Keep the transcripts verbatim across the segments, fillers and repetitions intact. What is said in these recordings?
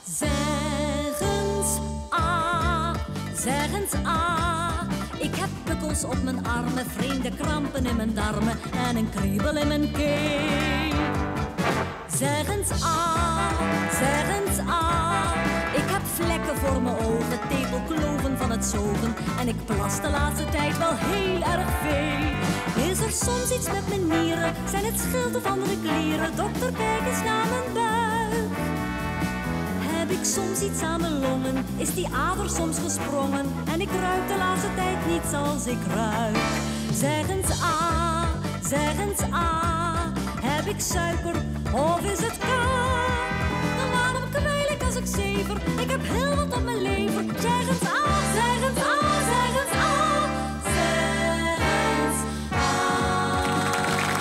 Zeg eens ah, zeg eens ah. Ik heb pukkels op mijn armen, vreemde krampen in mijn darmen en een kriebel in mijn keel. Zeg eens ah, zeg eens ah. Ik heb vlekken voor mijn ogen, tepelkloven van het zogen en ik plas de laatste tijd wel heel erg veel. Is er soms iets met mijn nieren, zijn het schilden van de klieren? Dokter, kijk eens naar mijn buik. Heb ik soms iets aan mijn longen, is die ader soms gesprongen en ik ruik de laatste tijd niets als ik ruik. Zeg eens ah, zeg eens ah, heb ik suiker of is het ka? Dan waarom kwijl ik als ik zever? Ik heb heel wat op mijn lever. Zeg eens ah, zeg eens ah, zeg eens ah, zeg eens ah.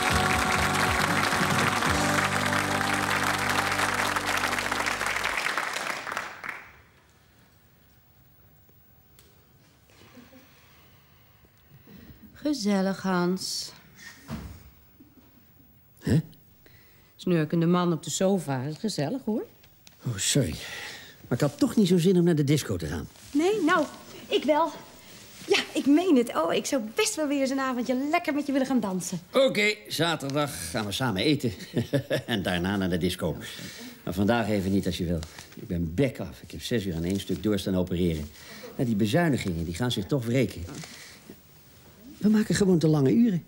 Gezellig, Hans. Hè? Snurkende man op de sofa. Dat is gezellig, hoor. Oh, sorry. Maar ik had toch niet zo zin om naar de disco te gaan. Nee, nou, ik wel. Ja, ik meen het. Oh, ik zou best wel weer eens een avondje lekker met je willen gaan dansen. Oké, okay, zaterdag gaan we samen eten. En daarna naar de disco. Maar vandaag even niet als je wil. Ik ben bek af. Ik heb zes uur aan één stuk doorstaan opereren. Nou, die bezuinigingen die gaan zich toch wreken. We maken gewoon te lange uren.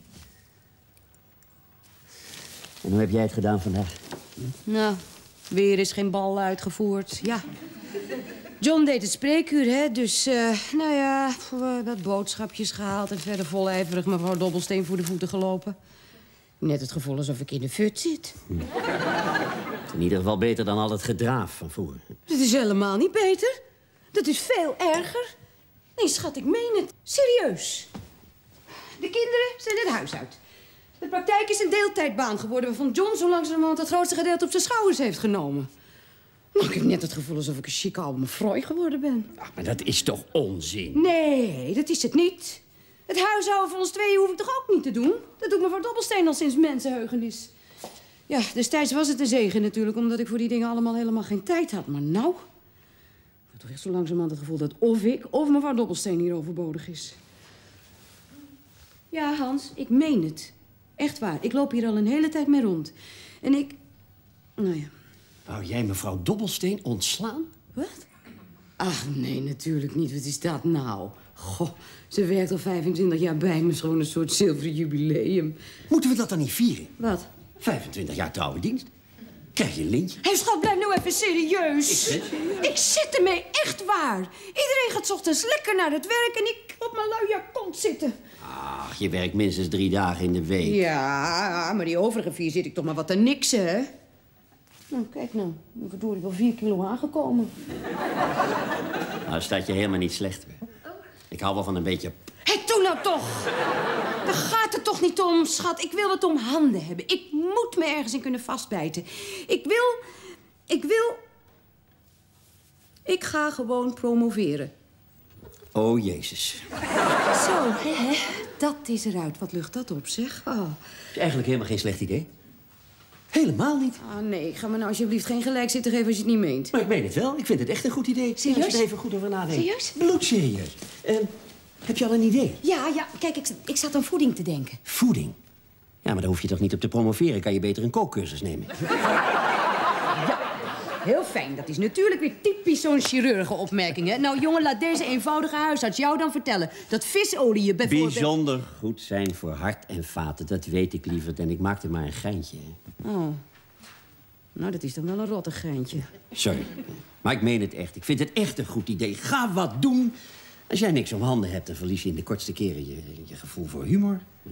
En hoe heb jij het gedaan vandaag? Nou, weer is geen bal uitgevoerd. Ja. John deed het spreekuur, hè. Dus, uh, nou ja, wat boodschapjes gehaald... en verder volijverig mevrouw Dobbelsteen voor de voeten gelopen. Net het gevoel alsof ik in de fut zit. Hm. In ieder geval beter dan al het gedraaf van vroeger. Dat is helemaal niet beter. Dat is veel erger. Nee, schat, ik meen het. Serieus. De kinderen zijn het huis uit. De praktijk is een deeltijdbaan geworden... waarvan John zo langzamerhand het grootste gedeelte op zijn schouders heeft genomen. Nou, ik heb net het gevoel alsof ik een chique oude mevrouw geworden ben. Ach, maar dat is toch onzin? Nee, dat is het niet. Het huishouden van ons tweeën hoef ik toch ook niet te doen? Dat doet mevrouw Dobbelsteen al sinds mensenheugenis. Ja, destijds was het een zegen natuurlijk... omdat ik voor die dingen allemaal helemaal geen tijd had. Maar nou... ik heb toch echt zo langzamerhand het gevoel dat of ik... of mevrouw Dobbelsteen hier overbodig is. Ja, Hans, ik meen het. Echt waar. Ik loop hier al een hele tijd mee rond. En ik... nou ja... Wou jij mevrouw Dobbelsteen ontslaan? Wat? Ach, nee, natuurlijk niet. Wat is dat nou? Goh, ze werkt al vijfentwintig jaar bij me. Gewoon een soort zilveren jubileum. Moeten we dat dan niet vieren? Wat? vijfentwintig jaar trouwe dienst. Krijg je een lintje? Hé, schat, blijf nou even serieus. Ik zit serieus. Ik zit ermee, echt waar. Iedereen gaat 's ochtends lekker naar het werk... en ik op mijn luie kont zitten. Ach, je werkt minstens drie dagen in de week. Ja, maar die overige vier zit ik toch maar wat te niksen, hè? Nou, kijk nou. Ik ben verdorie wel vier kilo aangekomen. Nou, staat je helemaal niet slecht. Ik hou wel van een beetje... Hé, hey, doe nou toch! Daar gaat het toch niet om, schat. Ik wil wat om handen hebben. Ik moet me ergens in kunnen vastbijten. Ik wil... Ik wil... Ik ga gewoon promoveren. Oh, Jezus. Zo, hè? Dat is eruit. Wat lucht dat op, zeg. Oh. Is eigenlijk helemaal geen slecht idee. Helemaal niet. Ah, nee. Ga me nou alsjeblieft geen gelijk zitten geven als je het niet meent. Maar ik meen het wel. Ik vind het echt een goed idee. Serieus? Als je er even goed over nadenkt. Serieus? Bloedserieus. Uh, heb je al een idee? Ja, ja. Kijk, ik, ik zat aan voeding te denken. Voeding? Ja, maar daar hoef je toch niet op te promoveren? Kan je beter een kookcursus nemen? Ja, heel fijn. Dat is natuurlijk weer typisch zo'n chirurgenopmerking, hè? Nou, jongen, laat deze eenvoudige huisarts jou dan vertellen... dat visolie je bijvoorbeeld... Bijzonder goed zijn voor hart en vaten. Dat weet ik liever. En ik maakte maar een geintje. Oh. Nou, dat is dan wel een rottig geintje. Sorry. Maar ik meen het echt. Ik vind het echt een goed idee. Ga wat doen. Als jij niks om handen hebt, dan verlies je in de kortste keren je, je gevoel voor humor. Hm?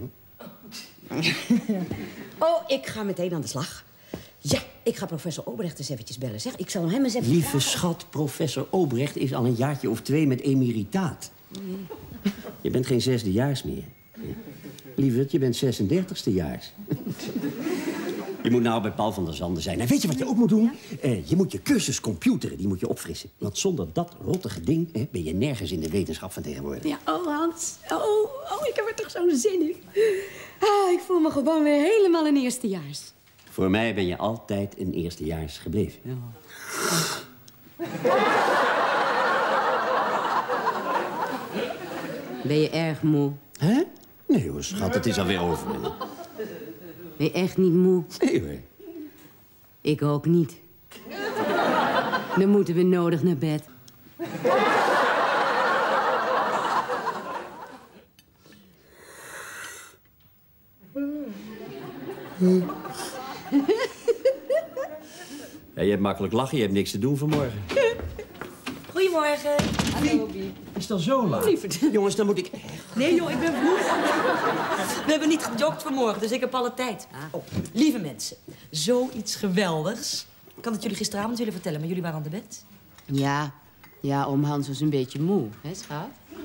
Oh, ik ga meteen aan de slag. Ja, ik ga professor Obrecht eens eventjes bellen, zeg. Ik zal hem eens even... Lieve schat, professor Obrecht is al een jaartje of twee met emeritaat. Mm. Je bent geen zesdejaars meer. Lieverd, je bent zesendertigstejaars. Je moet nou bij Paul van der Zanden zijn. En weet je wat je ook moet doen? Ja? Uh, je moet je cursus computeren, die moet je opfrissen. Want zonder dat rottige ding hè, ben je nergens in de wetenschap van tegenwoordig. Ja, oh Hans. Oh, oh, ik heb er toch zo'n zin in. Ah, ik voel me gewoon weer helemaal een eerstejaars. Voor mij ben je altijd een eerstejaars gebleven. Ja. Ben je erg moe? Hè? Nee hoor, schat, het is alweer over. Ben je echt niet moe? Nee hoor. Ik ook niet. Dan moeten we nodig naar bed. Ja, je hebt makkelijk lachen, je hebt niks te doen vanmorgen. Goedemorgen. Hallo, Biep. Is dat zo laat? Lieverd. Jongens, dan moet ik... Nee joh, ik ben vroeg. We hebben niet gejogd vanmorgen, dus ik heb alle tijd. Oh, lieve mensen, zoiets geweldigs. Ik kan het jullie gisteravond willen vertellen, maar jullie waren aan de bed. Ja, ja, oom Hans was een beetje moe, hè, schat?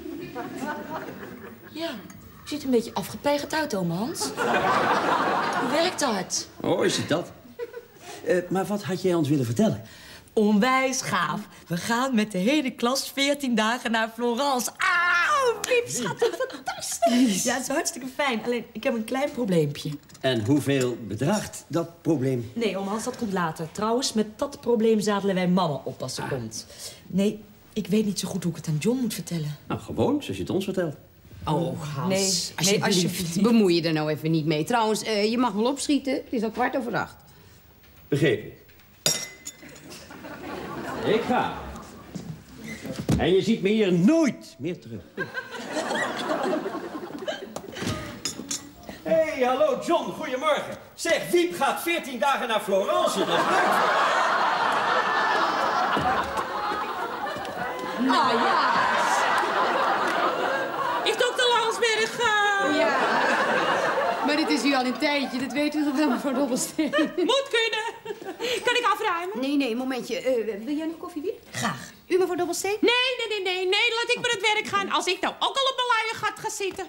Ja, je ziet een beetje afgepeigerd uit, oom Hans. Hoe werkt dat? Oh, is het dat? Uh, maar wat had jij ons willen vertellen? Onwijs gaaf. We gaan met de hele klas veertien dagen naar Florence. Auw, Piep, schat, fantastisch. Ja, het is hartstikke fijn. Alleen, ik heb een klein probleempje. En hoeveel bedraagt dat probleem? Nee, oom Hans, dat komt later. Trouwens, met dat probleem zadelen wij mama op als ze ah. komt. Nee, ik weet niet zo goed hoe ik het aan John moet vertellen. Nou, gewoon, zoals je het ons vertelt. Oh, Hans. Nee, Alsjeblieft. nee, alsjeblieft. Bemoei je er nou even niet mee. Trouwens, uh, je mag wel opschieten. Het is al kwart over acht. Begrepen. Ik ga. En je ziet me hier nooit meer terug. Hé, hey, hallo John, goedemorgen. Zeg, Wiep gaat veertien dagen naar Florence. Dat is leuk. Nou ja. Is dokter Lansberg? Uh... Ja. Maar dit is u al een tijdje, dat weet u toch wel, mevrouw Dobbelsteen? Moet kunnen. Kan ik afruimen? Nee, nee, een momentje. Uh, wil jij nog koffie, Wiep? Graag. U, mevrouw Dobbelsteen? Nee, nee, nee, nee, nee. Laat ik maar het werk gaan. Als ik nou ook al op mijn luie gat ga zitten.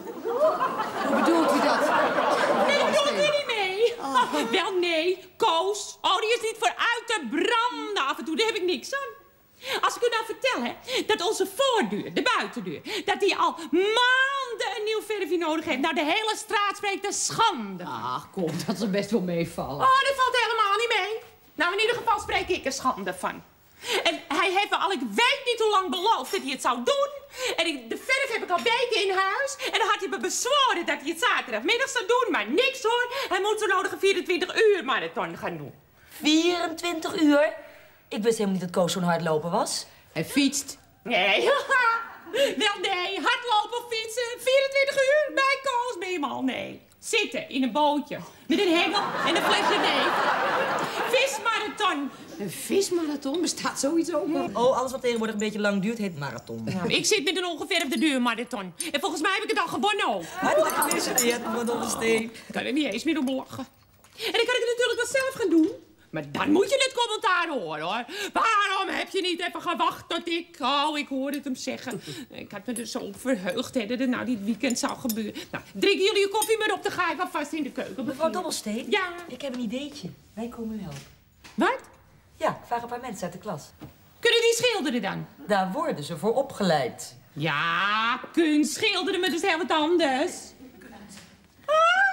Hoe bedoelt u dat? Nee, dat doe ik niet mee. Oh. Wel, nee. Koos. Oh, die is niet voor uit te branden af en toe. Daar heb ik niks aan. Als ik u nou vertel, hè, dat onze voordeur, de buitendeur, dat die al maanden een nieuw verfje nodig heeft. Nou, de hele straat spreekt de schande. Ach, kom, dat zal best wel meevallen. Oh, dat valt helemaal niet mee. Nou, in ieder geval spreek ik er schande van. En hij heeft me al, ik weet niet hoe lang beloofd dat hij het zou doen. En ik, de verf heb ik al weken in huis. En dan had hij me bezworen dat hij het zaterdagmiddag zou doen. Maar niks hoor. Hij moet zo nodig een vierentwintig uur marathon gaan doen. vierentwintig uur? Ik wist helemaal niet dat Koos zo'n hardloper was. Hij fietst. Nee, wel nee, hardlopen of fietsen, vierentwintig uur bij Koos ben je mal. Nee, zitten in een bootje met een hengel en een flesje neef. Vismarathon. Een vismarathon? Bestaat zoiets ook nog? Oh, alles wat tegenwoordig een beetje lang duurt heet marathon. Ja, ik zit met een ongeveer op de duur marathon. En volgens mij heb ik het al gewonnen ook. Hartelijk gefeliciteerd, mevrouw Dobbelsteen. Ik kan er niet eens meer om lachen. En dan kan ik het natuurlijk wel zelf gaan doen. Maar dan moet je het commentaar horen, hoor. Waarom heb je niet even gewacht tot ik... Oh, ik hoorde het hem zeggen. Ik had me er zo op verheugd, hè, dat het nou dit weekend zou gebeuren. Nou, drinken jullie je koffie maar op, dan ga ik alvast in de keuken. Mevrouw Dobbelsteen? Ja? Ik heb een ideetje. Wij komen u helpen. Wat? Ja, ik vraag een paar mensen uit de klas. Kunnen die schilderen dan? Daar worden ze voor opgeleid. Ja, kunst schilderen, maar dat is heel wat anders. Ah,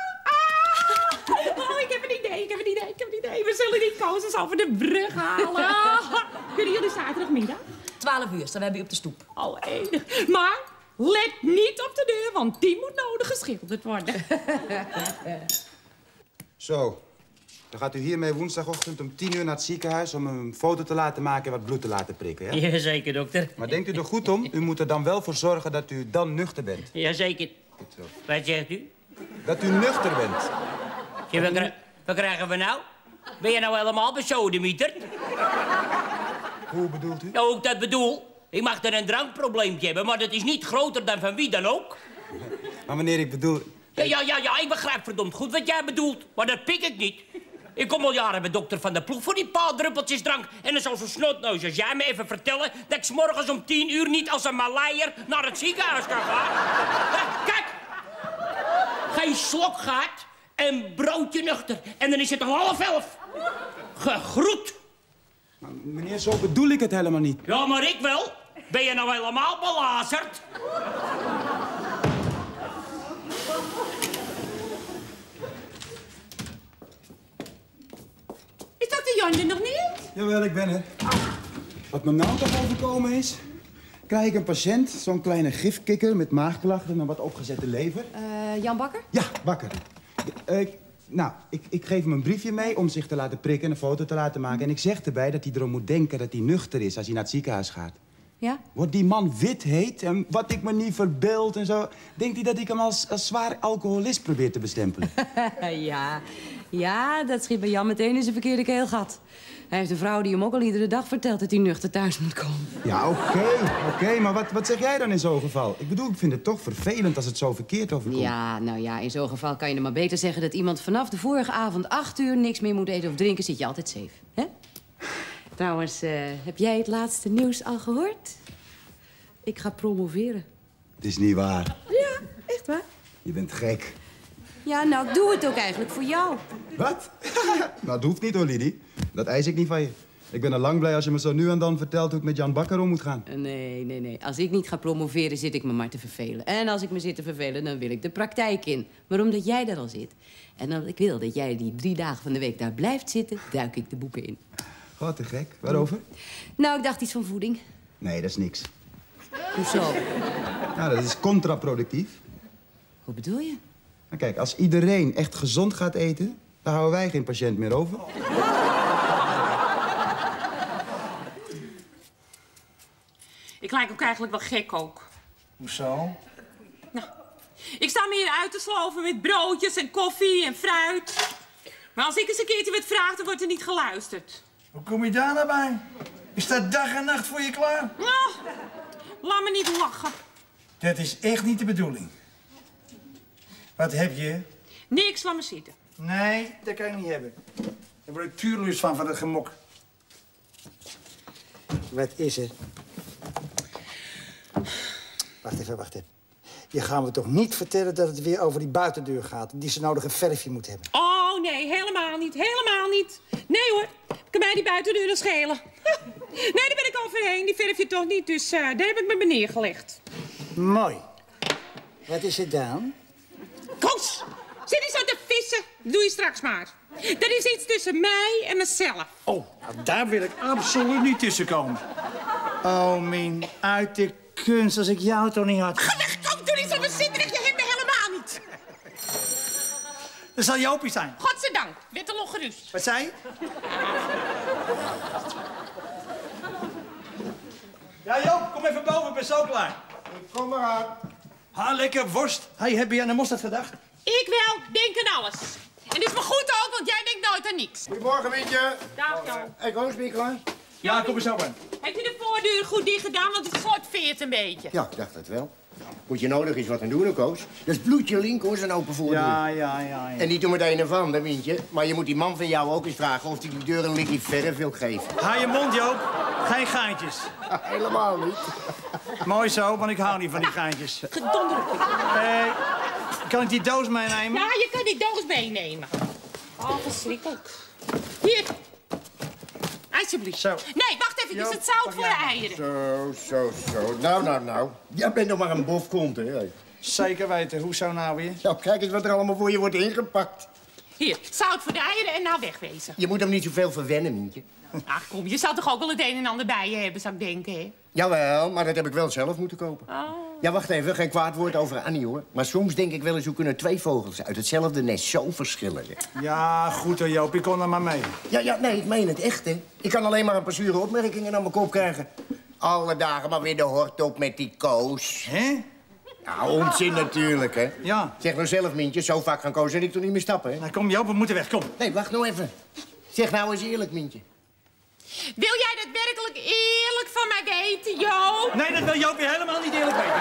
ah, oh, ik heb een idee, ik heb een idee, ik heb een idee. We zullen die Koos over de brug halen. Kunnen jullie zaterdagmiddag? Twaalf uur staan we bij u op de stoep. Oh, enig. Maar let niet op de deur, want die moet nodig geschilderd worden. Zo. Dan gaat u hiermee woensdagochtend om tien uur naar het ziekenhuis... om een foto te laten maken en wat bloed te laten prikken, hè? Jazeker, dokter. Maar denkt u er goed om? U moet er dan wel voor zorgen dat u dan nuchter bent. Jazeker. Goed zo. Wat zegt u? Dat u nuchter bent. Ja, wat, kri- wat krijgen we nou? Ben je nou helemaal besodemieterd? Hoe bedoelt u? Nou, ook dat bedoel. Ik mag er een drankprobleempje hebben, maar dat is niet groter dan van wie dan ook. Maar meneer, ik bedoel... Ja, ja, ja, ja, ik begrijp verdomd goed wat jij bedoelt, maar dat pik ik niet. Ik kom al jaren bij dokter Van der Ploeg voor die paar druppeltjes drank. En dan zou zo'n snotneus als jij me even vertellen... dat ik 's morgens om tien uur niet als een Maleier naar het ziekenhuis kan gaan. Ja, kijk! Geen slok gaat en broodje nuchter. En dan is het al half elf. Gegroet. Maar meneer, zo bedoel ik het helemaal niet. Ja, maar ik wel. Ben je nou helemaal belazerd? Is dokter Jan er nog niet? Jawel, ik ben er. Wat me nou toch overkomen is... krijg ik een patiënt, zo'n kleine gifkikker met maagklachten en een wat opgezette lever. Uh, Jan Bakker? Ja, Bakker. Uh, ik, nou, ik, ik geef hem een briefje mee om zich te laten prikken en een foto te laten maken. En ik zeg erbij dat hij erom moet denken dat hij nuchter is als hij naar het ziekenhuis gaat. Ja? Wordt die man wit heet en wat ik me niet verbeeld en zo... denkt hij dat ik hem als, als zwaar alcoholist probeer te bestempelen. ja. ja, dat schiet bij Jan meteen in zijn verkeerde keelgat. Hij heeft een vrouw die hem ook al iedere dag vertelt dat hij nuchter thuis moet komen. Ja, oké, okay, oké. Okay, maar wat, wat zeg jij dan in zo'n geval? Ik bedoel, ik vind het toch vervelend als het zo verkeerd overkomt. Ja, nou ja, in zo'n geval kan je er maar beter zeggen... dat iemand vanaf de vorige avond acht uur niks meer moet eten of drinken. Zit je altijd safe, hè? Trouwens, uh, heb jij het laatste nieuws al gehoord? Ik ga promoveren. Het is niet waar. Ja, echt waar. Je bent gek. Ja, nou, ik doe het ook eigenlijk voor jou. Wat? Nou, dat hoeft niet hoor, Lidie. Dat eis ik niet van je. Ik ben al lang blij als je me zo nu en dan vertelt hoe ik met Jan Bakker om moet gaan. Nee, nee, nee. Als ik niet ga promoveren, zit ik me maar te vervelen. En als ik me zit te vervelen, dan wil ik de praktijk in. Maar omdat jij daar al zit... en omdat ik wil dat jij die drie dagen van de week daar blijft zitten... duik ik de boeken in. Wat te gek. Waarover? Nou, ik dacht iets van voeding. Nee, dat is niks. Hoezo? Nou, dat is contraproductief. Hoe bedoel je? Nou, kijk, als iedereen echt gezond gaat eten... dan houden wij geen patiënt meer over. Ik lijk ook eigenlijk wel gek ook. Hoezo? Nou, ik sta me hier uit te sloven met broodjes en koffie en fruit. Maar als ik eens een keertje wat vraag, dan wordt er niet geluisterd. Hoe kom je daar nou bij? Ik sta dag en nacht voor je klaar. Nou, laat me niet lachen. Dat is echt niet de bedoeling. Wat heb je? Niks, laat me zitten. Nee, dat kan ik niet hebben. Daar word ik tuurloos van, van het gemok. Wat is er? Wacht even, wacht even. Je gaat me toch niet vertellen dat het weer over die buitendeur gaat... die ze nodig een verfje moet hebben? Oh, nee, helemaal niet. Helemaal niet. Nee hoor, kan mij die buitendeur dan schelen. Nee, daar ben ik overheen. Die verf je toch niet, dus uh, daar heb ik me bij neergelegd. Mooi. Wat is het dan? Koos, zit niet zo te vissen. Dat doe je straks maar. Dat is iets tussen mij en mezelf. Oh, nou, daar wil ik absoluut niet tussenkomen. Oh, min, uit de kunst, als ik jou toch niet had. Ga weg, kom, doe niet zo bezitterig. Je hebt me helemaal niet. Dat zal Jopie zijn. Godzijdank, werd er nog gerust. Wat zei je? Ja, Joop, kom even boven, ik ben zo klaar. Kom maar aan. Ha, lekker worst. Hey, heb je aan de mosterd gedacht? Ik wel, denk aan alles. En dit is me goed ook, want jij denkt nooit aan niks. Goedemorgen, Mientje. Dag, Jan. Hey, kom eens, klaar? Ja, kom er zo aan. Heb je de voordeur goed dicht gedaan, want het slotveert een beetje. Ja, ik dacht het wel. Moet je nodig eens wat aan doen, Koos. Dat is bloedje link, hoor, zo'n open voordeur. Ja, ja, ja, ja. En niet om het een of ander, Mientje. Maar je moet die man van jou ook eens vragen of hij die deur een likje verf wil geven. Hou je mond, Joop. Geen geintjes. Helemaal niet. Mooi zo, want ik hou niet van die geintjes. Gedonder op. Eh, kan ik die doos meenemen? Ja, je kan die doos meenemen. Oh, verschrikkelijk. Hier. Alsjeblieft. Zo. Nee, wacht even. Jo, Het zout pak voor jij. de eieren. Zo, zo, zo. Nou, nou, nou. Jij bent nog maar een bofkont, hè? Zeker weten. Hoezo nou weer? Nou, kijk eens wat er allemaal voor je wordt ingepakt. Hier, zout voor de eieren en nou wegwezen. Je moet hem niet zoveel verwennen, Mientje. Ach, kom, je zou toch ook wel het een en ander bij je hebben, zou ik denken, hè? Jawel, maar dat heb ik wel zelf moeten kopen. Oh. Ja, wacht even. Geen kwaad woord over Annie, hoor. Maar soms denk ik wel eens, hoe kunnen twee vogels uit hetzelfde nest zo verschillen? Hè? Ja, goed hoor, Joop. Ik kon er maar mee. Ja, ja, nee, ik meen het echt, hè. Ik kan alleen maar een paar zure opmerkingen aan mijn kop krijgen. Alle dagen maar weer de hort op met die Koos. Hè? Ja, onzin natuurlijk, hè. Ja. Zeg nou zelf, Mientje, zo vaak gaan Koos en ik toch niet meer stappen, hè? Nou, kom Joop, we moeten weg. Kom. Nee, wacht nou even. Zeg nou eens eerlijk, Mientje. Wil jij dat werkelijk eerlijk van mij weten, Jo? Nee, dat wil Joop weer helemaal niet eerlijk weten.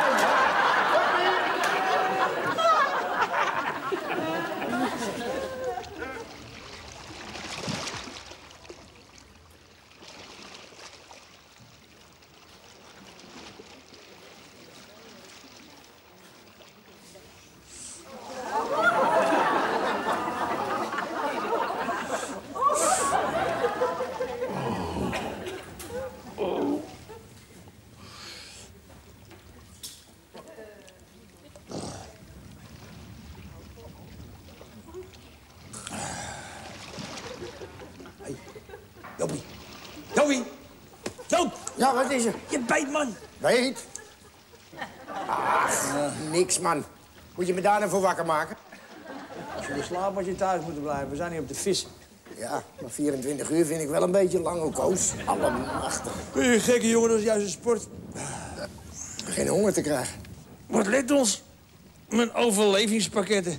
Ja, wat is er? Je bijt, man. Weet? Ach, niks, man. Moet je me daar nou voor wakker maken? Als je wil slapen, had je thuis moeten blijven. We zijn hier op de vissen. Ja, maar vierentwintig uur vind ik wel een beetje lang, ook, Koos. Allemachtig. Je gekke jongen, dat is juist een sport. Geen honger te krijgen. Wat let ons? Mijn overlevingspakketten.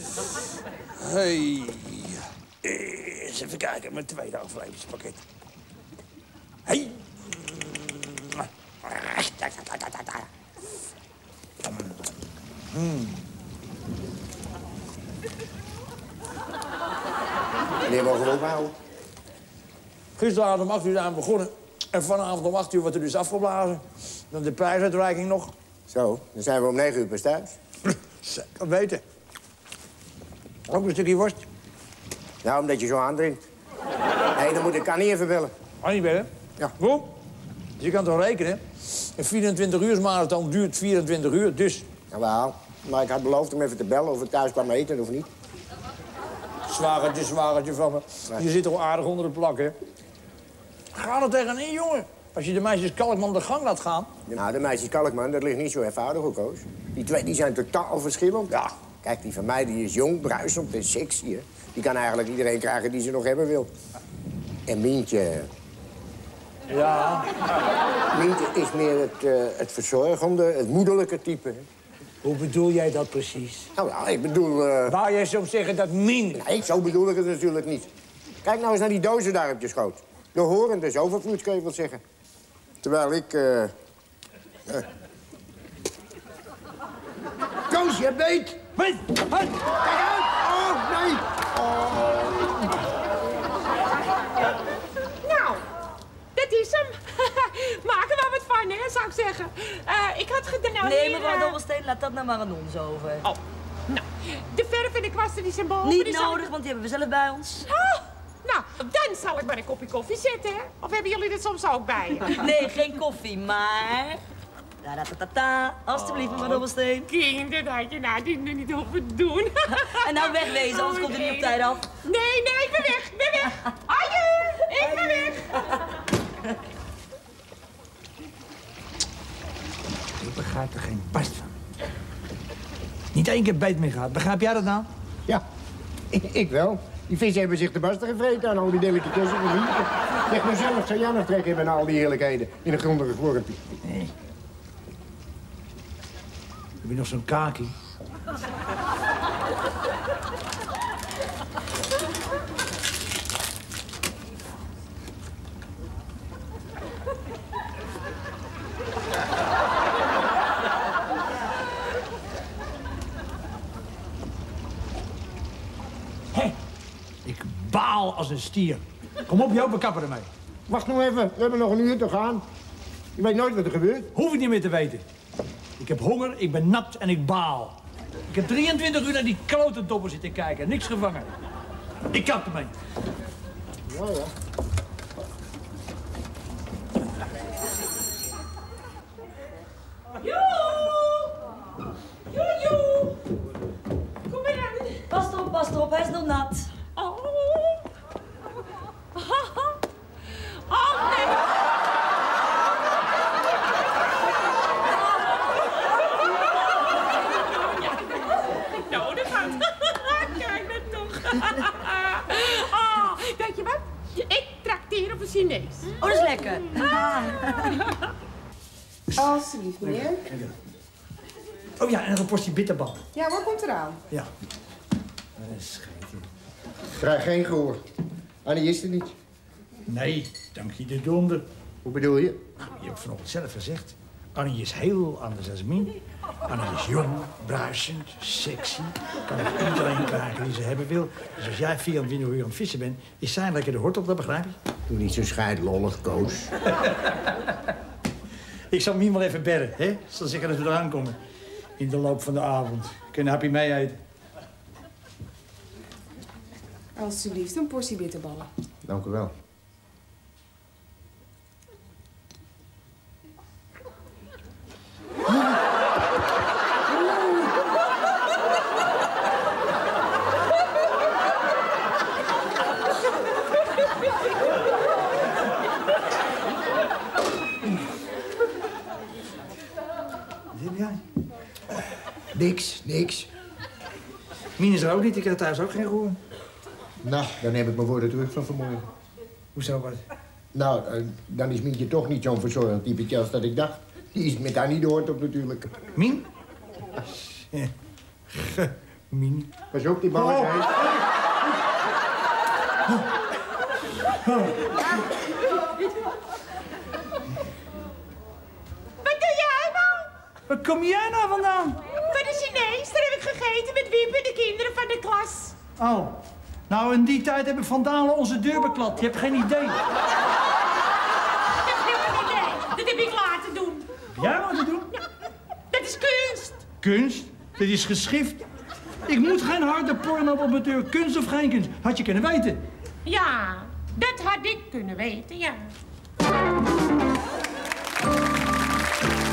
Hey. Eens even kijken, mijn tweede overlevingspakket. Hey. Hmm. Wanneer mogen we ophouden? Gisteravond om acht uur zijn we begonnen. En vanavond om acht uur wordt er dus afgeblazen. Dan de prijsuitreiking nog. Zo, dan zijn we om negen uur pas thuis. Zeker weten. Ook een stukje worst. Nou, omdat je zo aandringt. Nee, dan moet ik Annie even bellen. Annie bellen? Ja. Waarom? Dus je kan toch rekenen? Een vierentwintig uur marathon duurt vierentwintig uur, dus... Jawel, maar ik had beloofd om even te bellen of ik thuis kwam eten of niet. Zwagertje, zwagertje van me. Je zit toch aardig onder de plak, hè? Ga er tegenin, jongen. Als je de meisjes Kalkman de gang laat gaan... Nou, de meisjes Kalkman, dat ligt niet zo eenvoudig, ook, Koos. Die twee die zijn totaal verschillend. Ja. Kijk, die van mij die is jong, bruisend en sexy, hè. Die kan eigenlijk iedereen krijgen die ze nog hebben wil. En Mientje... Ja. Mientje is meer het, uh, het verzorgende, het moederlijke type. Hè. Hoe bedoel jij dat precies? Nou ja, ik bedoel... Uh... Wou jij zo zeggen dat Mien... Nee, zo bedoel ik het natuurlijk niet. Kijk nou eens naar die dozen daar op je schoot. De horende overvloed, kun je wel zeggen. Terwijl ik... Uh... Uh... Koos, je beet! Wat? Wat? Kijk uit! Oh, nee! Oh. Nou, dat is hem. Maak er maar wat van, hè, zou ik zeggen. Uh, ik had gedaan... Nee, mevrouw Dobbelsteen, laat dat nou maar aan ons over. Oh, nou, de verf en de kwasten die zijn boven. Niet die nodig, zal... want die hebben we zelf bij ons. Oh, nou, dan zal ik maar een kopje koffie zetten, hè. Of hebben jullie dit soms ook bij je? Nee, geen koffie, maar... Da da ta ta ta. Alsjeblieft, mevrouw Dobbelsteen. Kind, dat had je nou die nu niet hoeven doen. En nou wegwezen, anders Oh, komt u niet nee. op tijd af. Nee, nee, ik ben weg, ik ben weg. Aju, ik ben weg. Ik begrijp er geen past van. Niet één keer beet mee gehad. Begrijp jij dat nou? Ja, ik, ik wel. Die vissen hebben zich de basten gevreten aan al die delicatessen van Mientje. Zeg nou zelf, zou jij nog trek hebben aan al die heerlijkheden in een grondige vormpje? Nee. Heb je nog zo'n kakie? Hé, ik baal als een stier. Kom op, Joop, we kappen ermee. Wacht nou even, we hebben nog een uur te gaan. Je weet nooit wat er gebeurt. Hoef ik niet meer te weten. Ik heb honger, ik ben nat en ik baal. Ik heb drieëntwintig uur naar die klote dobber zitten kijken. Niks gevangen. Ik kap ermee. Ja, ja. Joe! Joe, joe! Kom maar aan. Pas erop, pas erop, hij is nog nat. Oh. Oh, nee. Nou, dat gaat. Kijk dat toch. Oh, weet je wat? Ik trakteer op een Chinees. Oh, dat is lekker. Alsjeblieft, meneer. Oh ja, en nog een portie bitterbal. Ja, waar komt eraan? Ja. Dat is scheten. Krijg geen gehoor. Annie is er niet. Nee, dank je de donder. Hoe bedoel je? Nou, je hebt vanochtend zelf gezegd. Annie is heel anders dan Mien. Annie is jong, bruisend, sexy. Kan ook iedereen krijgen die ze hebben wil. Dus als jij vierentwintig uur aan het vissen bent, is zij lekker de hort op, dat begrijp je? Doe niet zo scheidlollig, Koos. Ik zal Mien wel even berren, hè? Zal zeggen dat we eraan komen. In de loop van de avond. Kun je een hapje mee eten? Alsjeblieft, een portie bitterballen. Dank u wel. Niks, niks. Mien is er ook niet, ik heb thuis ook geen roer. Nou, dan heb ik mijn woorden terug van vanmorgen. Hoezo wat? Nou, uh, dan is Mientje toch niet zo'n verzorgend typetje als dat ik dacht. Die is met Annie de Hoort op natuurlijk. Mien? Ja. Mien. Pas op, die bal is oh. heen. Oh. Wat doe jij nou? Waar kom jij nou vandaan? Van de Chinees, daar heb ik gegeten met Wiep en de kinderen van de klas. Oh. Nou, in die tijd hebben vandalen onze deur beklad. Je hebt geen idee. Dat heb ik geen idee. Dat heb ik laten doen. Jij laten doen? Ja, dat is kunst. Kunst? Dit is geschrift. Ik moet geen harde porno op mijn deur. Kunst of geen kunst? Had je kunnen weten. Ja, dat had ik kunnen weten, ja.